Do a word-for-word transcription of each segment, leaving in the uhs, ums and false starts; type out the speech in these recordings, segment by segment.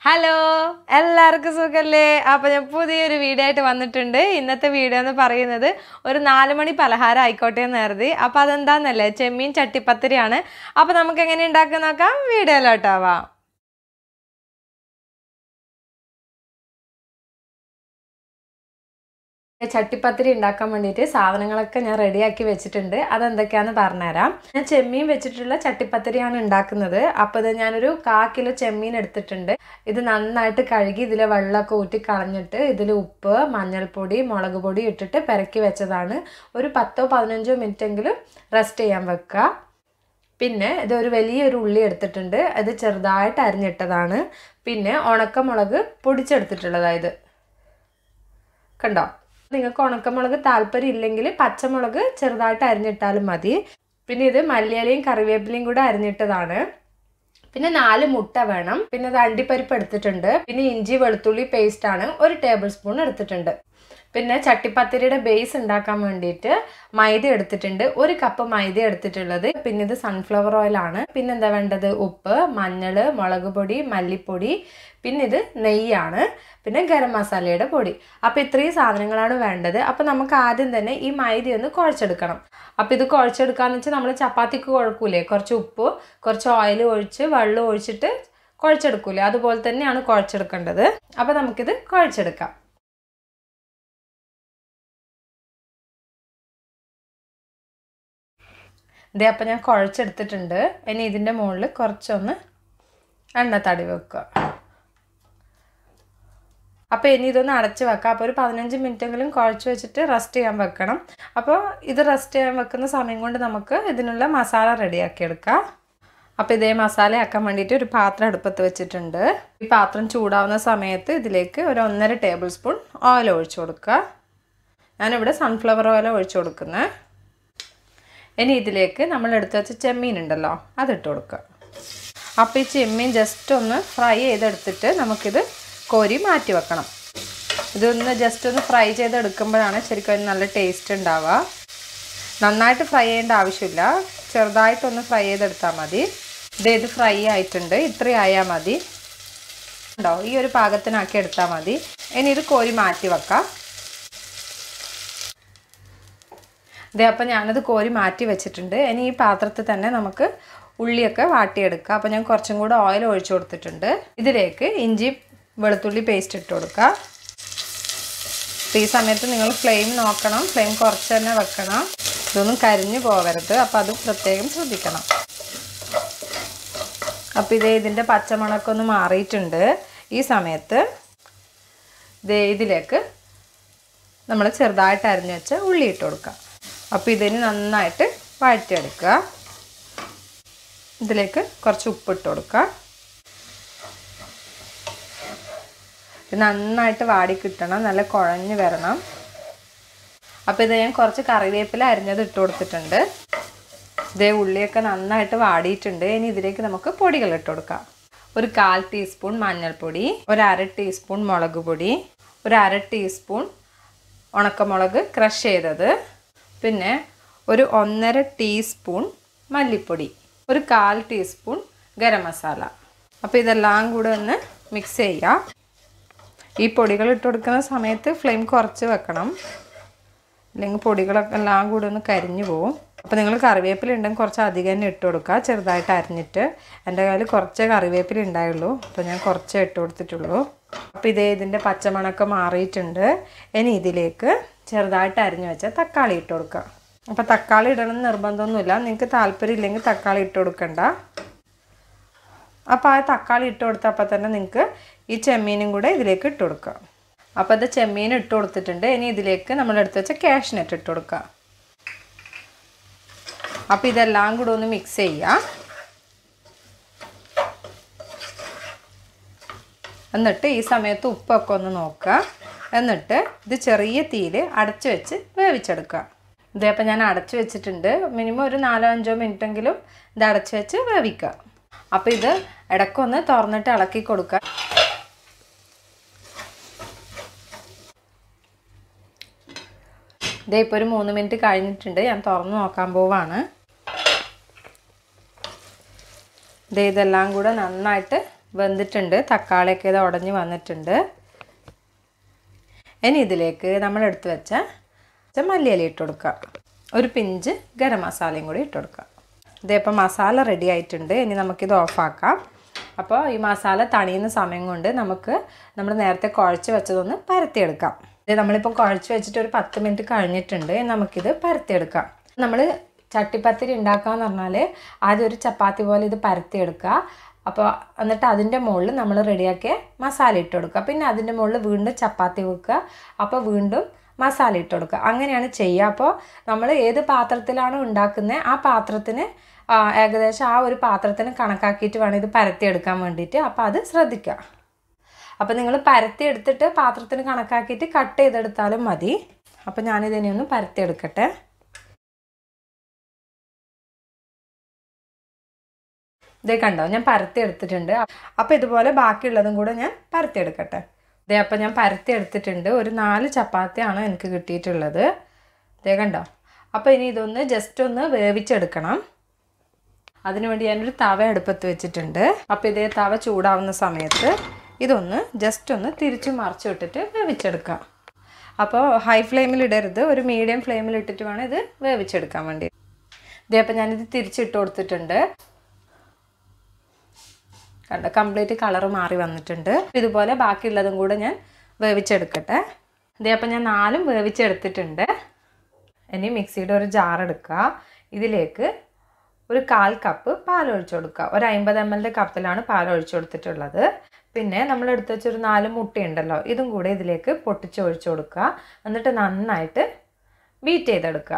Hello എല്ലാവർക്കും സുഖല്ലേ? അപ്പോൾ ഞാൻ പുതിയൊരു വീഡിയോ ആയിട്ട് വന്നിട്ടുണ്ട്. ഇന്നത്തെ വീഡിയോ എന്ന് പറയുന്നത് ഒരു നാല് മണി പലഹാരം ആയിക്കോട്ടെ എന്ന് കരുതി. അപ്പോൾ അതെന്താണെന്നല്ലേ, ചെമ്മീൻ ചട്ടിപ്പത്തിരിയാണ്. അപ്പോൾ നമുക്ക് എങ്ങനെ ഉണ്ടാക്കാൻ നോക്കാം, വീഡിയോയിലോട്ടാവാം. ചട്ടിപ്പത്തിരി ഉണ്ടാക്കാൻ വേണ്ടിയിട്ട് സാധനങ്ങളൊക്കെ ഞാൻ റെഡിയാക്കി വെച്ചിട്ടുണ്ട്. അതെന്തൊക്കെയാണെന്ന് പറഞ്ഞുതരാം. ഞാൻ ചെമ്മീൻ വെച്ചിട്ടുള്ള ചട്ടിപ്പത്തിരിയാണ് ഉണ്ടാക്കുന്നത്. അപ്പോൾ ഇത് ഞാനൊരു കാ കിലോ ചെമ്മീൻ എടുത്തിട്ടുണ്ട്. ഇത് നന്നായിട്ട് കഴുകി ഇതിലെ വെള്ളമൊക്കെ ഊറ്റി കളഞ്ഞിട്ട് ഇതിൽ ഉപ്പ്, മഞ്ഞൾപ്പൊടി, മുളക് പൊടി ഇട്ടിട്ട് പെരക്കി വെച്ചതാണ്. ഒരു പത്തോ പതിനഞ്ചോ മിനിറ്റ് എങ്കിലും റെസ്റ്റ് ചെയ്യാൻ വെക്കുക. പിന്നെ ഇതൊരു വലിയൊരു ഉള്ളി എടുത്തിട്ടുണ്ട്. ഇത് ചെറുതായിട്ട് അരിഞ്ഞിട്ടതാണ്. പിന്നെ ഉണക്കമുളക് പൊടിച്ചെടുത്തിട്ടുള്ളതായത് കണ്ടോ. നിങ്ങൾക്ക് ഉണക്കമുളക് താല്പര്യം ഇല്ലെങ്കിൽ പച്ചമുളക് ചെറുതായിട്ട് അരിഞ്ഞിട്ടാലും മതി. പിന്നെ ഇത് മല്ലിയിലയും കറിവേപ്പിലയും കൂടെ അരിഞ്ഞിട്ടതാണ്. പിന്നെ നാല് മുട്ട വേണം. പിന്നെ ഇത് അണ്ടിപ്പരിപ്പ് എടുത്തിട്ടുണ്ട്. പിന്നെ ഇഞ്ചി വെളുത്തുള്ളി പേസ്റ്റ് ആണ് ഒരു ടേബിൾ സ്പൂൺ എടുത്തിട്ടുണ്ട്. പിന്നെ ചട്ടിപ്പത്തിരിയുടെ ബേസ് ഉണ്ടാക്കാൻ വേണ്ടിയിട്ട് മൈദ എടുത്തിട്ടുണ്ട്. ഒരു കപ്പ് മൈദ എടുത്തിട്ടുള്ളത്. പിന്നെ ഇത് സൺഫ്ലവർ ഓയിൽ ആണ്. പിന്നെ എന്താ വേണ്ടത്, ഉപ്പ്, മഞ്ഞൾ, മുളക് പൊടി, മല്ലിപ്പൊടി, പിന്നെ ഇത് നെയ്യാണ്, പിന്നെ ഗരം മസാലയുടെ പൊടി. അപ്പോൾ ഇത്രയും സാധനങ്ങളാണ് വേണ്ടത്. അപ്പോൾ നമുക്ക് ആദ്യം തന്നെ ഈ മൈദ ഒന്ന് കുഴച്ചെടുക്കണം. അപ്പോൾ ഇത് കുഴച്ചെടുക്കാന്ന് വെച്ചാൽ നമ്മൾ ചപ്പാത്തിക്ക് കുഴക്കൂലേ, കുറച്ച് ഉപ്പ് കുറച്ച് ഓയിൽ ഒഴിച്ച് വെള്ളം ഒഴിച്ചിട്ട് കുഴച്ചെടുക്കൂലേ, അതുപോലെ തന്നെയാണ് കുഴച്ചെടുക്കേണ്ടത്. അപ്പോൾ നമുക്കിത് കുഴച്ചെടുക്കാം. ഇതേ അപ്പം ഞാൻ കുഴച്ചെടുത്തിട്ടുണ്ട്. ഇനി ഇതിൻ്റെ മുകളിൽ കുറച്ചൊന്ന് എണ്ണ തടി വെക്കുക. അപ്പോൾ ഇനി ഇതൊന്ന് അടച്ച് വെക്കാം. അപ്പോൾ ഒരു പതിനഞ്ച് മിനിറ്റെങ്കിലും കുഴച്ച് വെച്ചിട്ട് റെസ്റ്റ് ചെയ്യാൻ വെക്കണം. അപ്പോൾ ഇത് റെസ്റ്റ് ചെയ്യാൻ വെക്കുന്ന സമയം കൊണ്ട് നമുക്ക് ഇതിനുള്ള മസാല റെഡിയാക്കി എടുക്കാം. അപ്പോൾ ഇതേ മസാല ആക്കാൻ വേണ്ടിയിട്ട് ഒരു പാത്രം അടുപ്പത്ത് വെച്ചിട്ടുണ്ട്. ഈ പാത്രം ചൂടാവുന്ന സമയത്ത് ഇതിലേക്ക് ഒരു ഒന്നര ടേബിൾ സ്പൂൺ ഓയിൽ ഒഴിച്ചു കൊടുക്കുക. ഞാനിവിടെ സൺഫ്ലവർ ഓയിൽ ഒഴിച്ചു കൊടുക്കുന്നത്. ഇനി ഇതിലേക്ക് നമ്മൾ എടുത്ത് വെച്ച ചെമ്മീൻ ഉണ്ടല്ലോ, അതിട്ട് കൊടുക്കുക. അപ്പോൾ ഈ ചെമ്മീൻ ജസ്റ്റ് ഒന്ന് ഫ്രൈ ചെയ്തെടുത്തിട്ട് നമുക്കിത് കോരി മാറ്റി വെക്കണം. ഇതൊന്ന് ജസ്റ്റ് ഒന്ന് ഫ്രൈ ചെയ്തെടുക്കുമ്പോഴാണ് ശരിക്കും നല്ല ടേസ്റ്റ് ഉണ്ടാവുക. നന്നായിട്ട് ഫ്രൈ ചെയ്യേണ്ട ആവശ്യമില്ല, ചെറുതായിട്ടൊന്ന് ഫ്രൈ ചെയ്തെടുത്താൽ മതി. ഇത് ഫ്രൈ ആയിട്ടുണ്ട്, ഇത്രയും ആയാൽ മതി. ഉണ്ടോ, ഈ ഒരു പാകത്തിനാക്കി എടുത്താൽ മതി. ഇനി ഇത് കോരി മാറ്റി വെക്കാം. ഇതേ അപ്പം ഞാനത് കോരി മാറ്റി വെച്ചിട്ടുണ്ട്. ഇനി ഈ പാത്രത്തിൽ തന്നെ നമുക്ക് ഉള്ളിയൊക്കെ വാട്ടിയെടുക്കാം. അപ്പോൾ ഞാൻ കുറച്ചും കൂടെ ഓയിൽ ഒഴിച്ചു കൊടുത്തിട്ടുണ്ട്. ഇതിലേക്ക് ഇഞ്ചി വെളുത്തുള്ളി പേസ്റ്റ് ഇട്ട് കൊടുക്കുക. ഈ സമയത്ത് നിങ്ങൾ ഫ്ലെയിം നോക്കണം, ഫ്ലെയിം കുറച്ച് തന്നെ വെക്കണം. ഇതൊന്നും കരിഞ്ഞു പോകരുത്, അപ്പോൾ അത് പ്രത്യേകം ശ്രദ്ധിക്കണം. അപ്പോൾ ഇതേ ഇതിൻ്റെ പച്ചമുളകൊക്കെ ഒന്ന് മാറിയിട്ടുണ്ട്. ഈ സമയത്ത് ഇതേ ഇതിലേക്ക് നമ്മൾ ചെറുതായിട്ട് അരിഞ്ഞു വെച്ച് ഉള്ളി ഇട്ട് കൊടുക്കുക. അപ്പോൾ ഇതിന് നന്നായിട്ട് വഴറ്റിയെടുക്കുക. ഇതിലേക്ക് കുറച്ച് ഉപ്പിട്ട് കൊടുക്കുക. ഇത് നന്നായിട്ട് വാടി കിട്ടണം, നല്ല കുഴഞ്ഞ് വരണം. അപ്പോൾ ഇത് ഞാൻ കുറച്ച് കറിവേപ്പില അരിഞ്ഞത് ഇട്ട് കൊടുത്തിട്ടുണ്ട്. ഇതേ ഉള്ളിയൊക്കെ നന്നായിട്ട് വാടിയിട്ടുണ്ട്. ഇനി ഇതിലേക്ക് നമുക്ക് പൊടികൾ ഇട്ട് കൊടുക്കാം. ഒരു കാൽ ടീസ്പൂൺ മഞ്ഞൾപ്പൊടി, ഒരു അര ടീസ്പൂൺ മുളക് പൊടി, ഒരു അര ടീസ്പൂൺ ഉണക്കമുളക് ക്രഷ് ചെയ്തത്, പിന്നെ ഒരു ഒന്നര ടീസ്പൂൺ മല്ലിപ്പൊടി, ഒരു കാൽ ടീസ്പൂൺ ഗരം മസാല. അപ്പോൾ ഇതെല്ലാം കൂടെ ഒന്ന് മിക്സ് ചെയ്യാം. ഈ പൊടികൾ ഇട്ട് കൊടുക്കുന്ന സമയത്ത് ഫ്ലെയിം കുറച്ച് വെക്കണം, അല്ലെങ്കിൽ പൊടികളൊക്കെ എല്ലാം കൂടെ ഒന്ന് കരിഞ്ഞു പോവും. അപ്പോൾ നിങ്ങൾ കറിവേപ്പില ഉണ്ടെങ്കിൽ കുറച്ച് അധികം തന്നെ ഇട്ട് കൊടുക്കുക, ചെറുതായിട്ട് അരിഞ്ഞിട്ട്. എൻ്റെ കയ്യിൽ കുറച്ച് കറിവേപ്പില ഉണ്ടായുള്ളൂ, അപ്പോൾ ഞാൻ കുറച്ചേ ഇട്ട് കൊടുത്തിട്ടുള്ളൂ. അപ്പോൾ ഇതേ ഇതിൻ്റെ പച്ചമണക്കം മാറിയിട്ടുണ്ട്. ഇനി ഇതിലേക്ക് ചെറുതായിട്ട് അരിഞ്ഞു വെച്ചാൽ തക്കാളി ഇട്ട് കൊടുക്കുക. അപ്പോൾ തക്കാളി ഇടണമെന്ന് നിർബന്ധമൊന്നുമില്ല, നിങ്ങൾക്ക് താല്പര്യം ഇല്ലെങ്കിൽ തക്കാളി ഇട്ട് കൊടുക്കണ്ട. അപ്പോൾ ആ തക്കാളി ഇട്ട് കൊടുത്തപ്പോൾ തന്നെ നിങ്ങൾക്ക് ഈ ചെമ്മീനും കൂടെ ഇതിലേക്ക് ഇട്ട് കൊടുക്കുക. അപ്പോൾ അത് ചെമ്മീൻ ഇട്ട് കൊടുത്തിട്ടുണ്ട്. ഇനി ഇതിലേക്ക് നമ്മൾ എടുത്ത് വെച്ച കാഷ്നട്ട് ഇട്ട് കൊടുക്കുക. അപ്പോൾ ഇതെല്ലാം കൂടെ ഒന്ന് മിക്സ് ചെയ്യുക. എന്നിട്ട് ഈ സമയത്ത് ഉപ്പൊക്കെ ഒന്ന് നോക്കുക. എന്നിട്ട് ഇത് ചെറിയ തീയിൽ അടച്ചു വെച്ച് വേവിച്ചെടുക്കുക. ഇതേ അപ്പം ഞാൻ അടച്ചു വെച്ചിട്ടുണ്ട്. മിനിമം ഒരു നാലോ അഞ്ചോ മിനിറ്റെങ്കിലും ഇത് അടച്ചു വെച്ച് വേവിക്കുക. അപ്പോൾ ഇത് ഇടയ്ക്കൊന്ന് തുറന്നിട്ട് ഇളക്കി കൊടുക്കുക. ഇതേ ഇപ്പോൾ ഒരു മൂന്ന് മിനിറ്റ് കഴിഞ്ഞിട്ടുണ്ട്. ഞാൻ തുറന്ന് നോക്കാൻ പോവാണ്. ഇതേ ഇതെല്ലാം കൂടെ നന്നായിട്ട് വെന്തിട്ടുണ്ട്, തക്കാളിയൊക്കെ ഇത് ഉടഞ്ഞ് വന്നിട്ടുണ്ട്. ഇനി ഇതിലേക്ക് നമ്മൾ എടുത്ത് വെച്ച മല്ലിയില ഇട്ട് കൊടുക്കുക. ഒരു പിഞ്ച് ഗരം മസാലയും കൂടി ഇട്ട് കൊടുക്കുക. ഇതേപ്പോൾ മസാല റെഡി ആയിട്ടുണ്ട്. ഇനി നമുക്കിത് ഓഫാക്കാം. അപ്പോൾ ഈ മസാല തണിയുന്ന സമയം കൊണ്ട് നമുക്ക് നമ്മൾ നേരത്തെ കുഴച്ച് വെച്ചതൊന്ന് പരത്തിയെടുക്കാം. ഇത് നമ്മളിപ്പോൾ കുഴച്ച് വെച്ചിട്ട് ഒരു പത്ത് മിനിറ്റ് കഴിഞ്ഞിട്ടുണ്ട്. നമുക്കിത് പരത്തിയെടുക്കാം. നമ്മൾ ചട്ടിപ്പത്തിരി ഉണ്ടാക്കാമെന്ന് പറഞ്ഞാൽ ആദ്യം ഒരു ചപ്പാത്തി പോലെ ഇത് പരത്തിയെടുക്കുക. അപ്പോൾ എന്നിട്ട് അതിൻ്റെ മുകളിൽ നമ്മൾ റെഡിയാക്കിയ മസാല ഇട്ട് കൊടുക്കുക. പിന്നെ അതിൻ്റെ മുകളിൽ വീണ്ടും ചപ്പാത്തി വെക്കുക. അപ്പോൾ വീണ്ടും മസാല ഇട്ട് കൊടുക്കുക. അങ്ങനെയാണ് ചെയ്യുക. അപ്പോൾ നമ്മൾ ഏത് പാത്രത്തിലാണോ ഉണ്ടാക്കുന്നത് ആ പാത്രത്തിന് ഏകദേശം ആ ഒരു പാത്രത്തിന് കണക്കാക്കിയിട്ട് വേണം ഇത് പരത്തിയെടുക്കാൻ വേണ്ടിയിട്ട്. അപ്പോൾ അത് ശ്രദ്ധിക്കുക. അപ്പോൾ നിങ്ങൾ പരത്തി എടുത്തിട്ട് പാത്രത്തിന് കണക്കാക്കിയിട്ട് കട്ട് ചെയ്തെടുത്താലും മതി. അപ്പോൾ ഞാനിതിനെ ഒന്ന് പരത്തിയെടുക്കട്ടെ. ഇതേ കണ്ടോ, ഞാൻ പരത്തി എടുത്തിട്ടുണ്ട്. അപ്പോൾ ഇതുപോലെ ബാക്കിയുള്ളതും കൂടെ ഞാൻ പരത്തി എടുക്കട്ടെ. ഇതേ അപ്പോൾ ഞാൻ പരത്തി എടുത്തിട്ടുണ്ട്. ഒരു നാല് ചപ്പാത്തിയാണ് എനിക്ക് കിട്ടിയിട്ടുള്ളത്. ഇതേ കണ്ടോ. അപ്പോൾ ഇനി ഇതൊന്ന് ജസ്റ്റ് ഒന്ന് വേവിച്ചെടുക്കണം. അതിനുവേണ്ടി ഞാനൊരു തവ അടുപ്പത്ത് വെച്ചിട്ടുണ്ട്. അപ്പോൾ ഇതേ തവ ചൂടാവുന്ന സമയത്ത് ഇതൊന്ന് ജസ്റ്റ് ഒന്ന് തിരിച്ചു മറിച്ചു വിട്ടിട്ട് വേവിച്ചെടുക്കാം. അപ്പോൾ ഹൈ ഫ്ലെയിമിൽ ഇടരുത്, ഒരു മീഡിയം ഫ്ലെയിമിൽ ഇട്ടിട്ട് വേണം ഇത് വേവിച്ചെടുക്കാൻ വേണ്ടി. ഇതേ അപ്പോൾ ഞാനിത് തിരിച്ചിട്ട് കൊടുത്തിട്ടുണ്ട്. കണ്ട കംപ്ലീറ്റ് കളറ് മാറി വന്നിട്ടുണ്ട്. ഇതുപോലെ ബാക്കിയുള്ളതും കൂടെ ഞാൻ വേവിച്ചെടുക്കട്ടെ. ഇതേ അപ്പോൾ ഞാൻ നാലും വേവിച്ചെടുത്തിട്ടുണ്ട്. ഇനി മിക്സിയുടെ ഒരു ജാർ എടുക്കുക. ഇതിലേക്ക് ഒരു കാൽ കപ്പ് പാലൊഴിച്ച് കൊടുക്കുക. ഒരു അമ്പത് എം എല്ലിൻ്റെ കപ്പിലാണ് പാലൊഴിച്ച് കൊടുത്തിട്ടുള്ളത്. പിന്നെ നമ്മൾ എടുത്ത് വെച്ചൊരു നാല് മുട്ടയുണ്ടല്ലോ, ഇതും കൂടെ ഇതിലേക്ക് പൊട്ടിച്ച് ഒഴിച്ച് കൊടുക്കുക. എന്നിട്ട് നന്നായിട്ട് ബീറ്റ് ചെയ്തെടുക്കുക.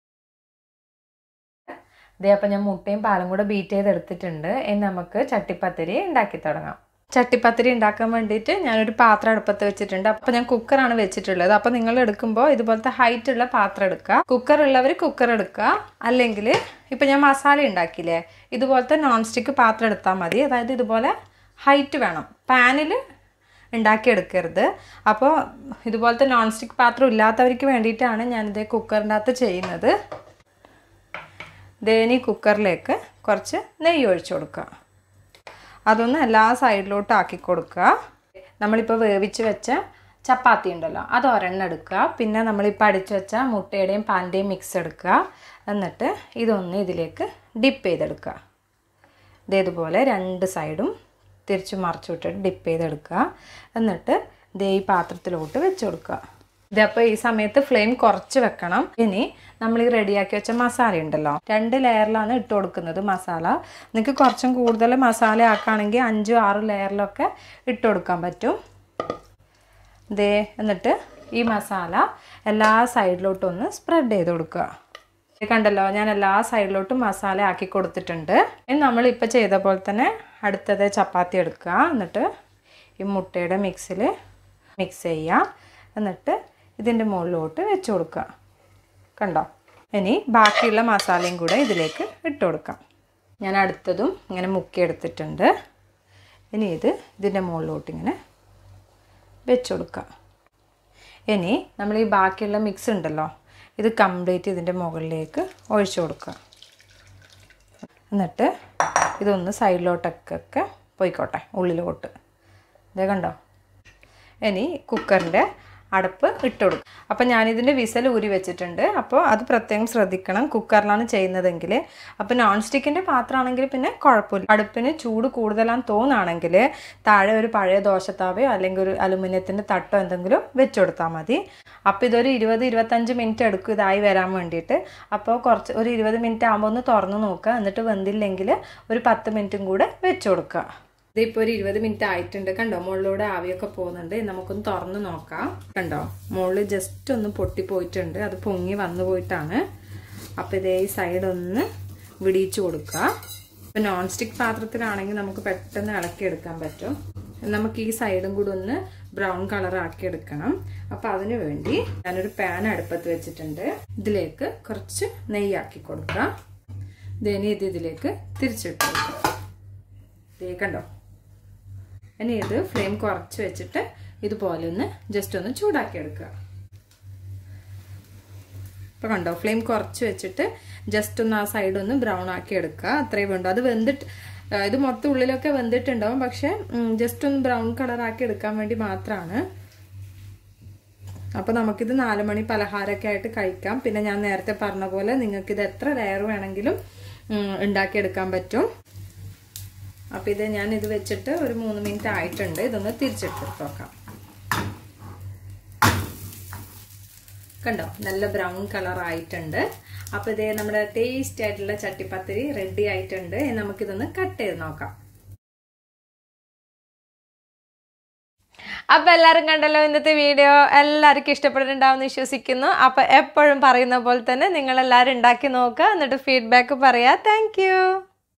ഇതേ അപ്പം ഞാൻ മുട്ടയും പാലും കൂടെ ബീറ്റ് ചെയ്തെടുത്തിട്ടുണ്ട്. ഇനി നമുക്ക് ചട്ടിപ്പത്തിരി ഉണ്ടാക്കി തുടങ്ങാം. ചട്ടിപ്പത്തിരി ഉണ്ടാക്കാൻ വേണ്ടിയിട്ട് ഞാനൊരു പാത്രം അടുപ്പത്ത് വെച്ചിട്ടുണ്ട്. അപ്പോൾ ഞാൻ കുക്കറാണ് വെച്ചിട്ടുള്ളത്. അപ്പോൾ നിങ്ങൾ എടുക്കുമ്പോൾ ഇതുപോലത്തെ ഹൈറ്റ് ഉള്ള പാത്രം എടുക്കുക. കുക്കർ ഉള്ളവർ കുക്കർ എടുക്കുക. അല്ലെങ്കിൽ ഇപ്പം ഞാൻ മസാല ഉണ്ടാക്കിയില്ലേ, ഇതുപോലത്തെ നോൺ സ്റ്റിക്ക് പാത്രം എടുത്താൽ മതി. അതായത് ഇതുപോലെ ഹൈറ്റ് വേണം. പാനിൽ ഉണ്ടാക്കിയെടുക്കരുത്. അപ്പോൾ ഇതുപോലത്തെ നോൺ സ്റ്റിക്ക് പാത്രം ഇല്ലാത്തവർക്ക് വേണ്ടിയിട്ടാണ് ഞാനിത് കുക്കറിൻ്റെ അകത്ത് ചെയ്യുന്നത്. ദേനി കുക്കറിലേക്ക് കുറച്ച് നെയ്യ് ഒഴിച്ചു കൊടുക്കുക. അതൊന്ന് എല്ലാ സൈഡിലോട്ടും ആക്കി കൊടുക്കുക. നമ്മളിപ്പോൾ വേവിച്ച് വെച്ച ചപ്പാത്തി ഉണ്ടല്ലോ, അത് ഒരെണ്ണം എടുക്കുക. പിന്നെ നമ്മളിപ്പോൾ അടിച്ചു വെച്ച മുട്ടയുടെയും പാലിൻ്റെയും മിക്സ് എടുക്കുക. എന്നിട്ട് ഇതൊന്ന് ഇതിലേക്ക് ഡിപ്പ് ചെയ്തെടുക്കുക. ഇതേതുപോലെ രണ്ട് സൈഡും തിരിച്ച് മറിച്ചു വിട്ടിട്ട് ഡിപ്പ് ചെയ്തെടുക്കുക. എന്നിട്ട് ദേ ഈ പാത്രത്തിലോട്ട് വെച്ച് കൊടുക്കുക. ഇതപ്പോൾ ഈ സമയത്ത് ഫ്ലെയിം കുറച്ച് വെക്കണം. ഇനി നമ്മൾ ഈ റെഡിയാക്കി വെച്ച മസാല ഉണ്ടല്ലോ, രണ്ട് ലെയറിലാണ് ഇട്ട് കൊടുക്കുന്നത് മസാല. നിങ്ങൾക്ക് കുറച്ചും കൂടുതൽ മസാല ആക്കുകയാണെങ്കിൽ അഞ്ചും ആറും ലെയറിലൊക്കെ ഇട്ട് കൊടുക്കാൻ പറ്റും. ദേ എന്നിട്ട് ഈ മസാല എല്ലാ സൈഡിലോട്ടും ഒന്ന് സ്പ്രെഡ് ചെയ്ത് കൊടുക്കുക. കണ്ടല്ലോ, ഞാൻ എല്ലാ സൈഡിലോട്ടും മസാല ആക്കി കൊടുത്തിട്ടുണ്ട്. ഇനി നമ്മളിപ്പോൾ ചെയ്ത പോലെ തന്നെ അടുത്തത് ചപ്പാത്തി എടുക്കുക. എന്നിട്ട് ഈ മുട്ടയുടെ മിക്സിൽ മിക്സ് ചെയ്യുക. എന്നിട്ട് ഇതിൻ്റെ മുകളിലോട്ട് വെച്ച് കൊടുക്കുക. കണ്ടോ, ഇനി ബാക്കിയുള്ള മസാലയും കൂടെ ഇതിലേക്ക് ഇട്ട് കൊടുക്കാം. ഞാൻ അടുത്തതും ഇങ്ങനെ മുക്കിയെടുത്തിട്ടുണ്ട്. ഇനി ഇത് ഇതിൻ്റെ മുകളിലോട്ട് ഇങ്ങനെ വെച്ച് കൊടുക്കുക. ഇനി നമ്മൾ ഈ ബാക്കിയുള്ള മിക്സ് ഉണ്ടല്ലോ, ഇത് കംപ്ലീറ്റ് ഇതിൻ്റെ മുകളിലേക്ക് ഒഴിച്ചു കൊടുക്കുക. എന്നിട്ട് ഇതൊന്ന് സൈഡിലോട്ടൊക്കെ പോയിക്കോട്ടെ, ഉള്ളിലോട്ട്. ഇതേ കണ്ടോ. ഇനി കുക്കറിൻ്റെ അടപ്പ് ഇട്ട് കൊടുക്കും. അപ്പം ഞാനിതിൻ്റെ വിസൽ ഊരി വെച്ചിട്ടുണ്ട്. അപ്പോൾ അത് പ്രത്യേകം ശ്രദ്ധിക്കണം, കുക്കറിലാണ് ചെയ്യുന്നതെങ്കിൽ. അപ്പോൾ നോൺ സ്റ്റിക്കിൻ്റെ പാത്രമാണെങ്കിൽ പിന്നെ കുഴപ്പമില്ല. അടുപ്പിന് ചൂട് കൂടുതലാണെന്ന് തോന്നുകയാണെങ്കിൽ താഴെ ഒരു പഴയ ദോശത്താവയോ അല്ലെങ്കിൽ ഒരു അലുമിനിയത്തിൻ്റെ തട്ടോ എന്തെങ്കിലും വെച്ച് കൊടുത്താൽ മതി. അപ്പോൾ ഇതൊരു ഇരുപത് ഇരുപത്തഞ്ച് മിനിറ്റ് എടുക്കും ഇതായി വരാൻ വേണ്ടിയിട്ട്. അപ്പോൾ കുറച്ച് ഒരു ഇരുപത് മിനിറ്റ് ആകുമ്പോൾ ഒന്ന് തുറന്ന് നോക്കുക. എന്നിട്ട് വെന്തില്ലെങ്കിൽ ഒരു പത്ത് മിനിറ്റും കൂടെ വെച്ച് കൊടുക്കുക. ഇതിപ്പോൾ ഒരു ഇരുപത് മിനിറ്റ് ആയിട്ടുണ്ട്. കണ്ടോ, മുകളിലൂടെ ആവിയൊക്കെ പോകുന്നുണ്ട്. നമുക്കൊന്ന് തുറന്ന് നോക്കാം. കണ്ടോ, മുകളിൽ ജസ്റ്റ് ഒന്ന് പൊട്ടിപ്പോയിട്ടുണ്ട്. അത് പൊങ്ങി വന്നു പോയിട്ടാണ്. അപ്പോൾ ഇതേ ഈ സൈഡ് ഒന്ന് വിടിയിച്ച് കൊടുക്കുക. ഇപ്പം നോൺ സ്റ്റിക്ക് പാത്രത്തിലാണെങ്കിൽ നമുക്ക് പെട്ടെന്ന് ഇളക്കിയെടുക്കാൻ പറ്റും. നമുക്ക് ഈ സൈഡും കൂടി ഒന്ന് ബ്രൗൺ കളർ ആക്കി എടുക്കണം. അപ്പോൾ അതിനു വേണ്ടി ഞാനൊരു പാൻ അടുപ്പത്ത് വെച്ചിട്ടുണ്ട്. ഇതിലേക്ക് കുറച്ച് നെയ്യാക്കി കൊടുക്കുക. ഇനി ഇത് ഇതിലേക്ക് തിരിച്ചിട്ട് കൊടുക്കുക. ഇതേ കണ്ടോ. ഇനി ഇത് ഫ്ലെയിം കുറച്ച് വെച്ചിട്ട് ഇതുപോലെ ഒന്ന് ജസ്റ്റ് ഒന്ന് ചൂടാക്കി എടുക്കുക. ഇപ്പോൾ കണ്ടോ, ഫ്ലെയിം കുറച്ച് വെച്ചിട്ട് ജസ്റ്റ് ഒന്ന് ആ സൈഡ് ഒന്ന് ബ്രൗൺ ആക്കി എടുക്കുക. അത്രയും വേണ്ടു. അത് വെന്തിട്ട് ഇത് മൊത്തം ഉള്ളിലൊക്കെ വെന്തിട്ടുണ്ടാവും, പക്ഷെ ജസ്റ്റ് ഒന്ന് ബ്രൗൺ കളറാക്കി എടുക്കാൻ വേണ്ടി മാത്രമാണ്. അപ്പോൾ നമുക്കിത് നാല് മണി പലഹാരമൊക്കെ ആയിട്ട് കഴിക്കാം. പിന്നെ ഞാൻ നേരത്തെ പറഞ്ഞ പോലെ നിങ്ങൾക്ക് ഇത് എത്ര ലെയർ വേണമെങ്കിലും ഉണ്ടാക്കിയെടുക്കാൻ പറ്റും. അപ്പോൾ ഇത് ഞാൻ ഇത് വെച്ചിട്ട് ഒരു മൂന്ന് മിനിറ്റ് ആയിട്ടുണ്ട്. ഇതൊന്ന് തിരിച്ചെടുത്ത് നോക്കാം. കണ്ടോ, നല്ല ബ്രൗൺ കളർ ആയിട്ടുണ്ട്. അപ്പോൾ ഇതേ നമ്മുടെ ടേസ്റ്റി ആയിട്ടുള്ള ചട്ടിപ്പത്തിരി റെഡി ആയിട്ടുണ്ട്. നമുക്കിതൊന്ന് കട്ട് ചെയ്ത് നോക്കാം. അപ്പോൾ എല്ലാവരും കണ്ടല്ലോ ഇന്നത്തെ വീഡിയോ. എല്ലാവർക്കും ഇഷ്ടപ്പെട്ടിട്ടുണ്ടാവുമെന്ന് വിശ്വസിക്കുന്നു. അപ്പോൾ എപ്പോഴും പറയുന്ന പോലെ തന്നെ നിങ്ങളെല്ലാവരും ഉണ്ടാക്കി നോക്കുക, എന്നിട്ട് ഫീഡ്ബാക്ക് പറയുക. താങ്ക്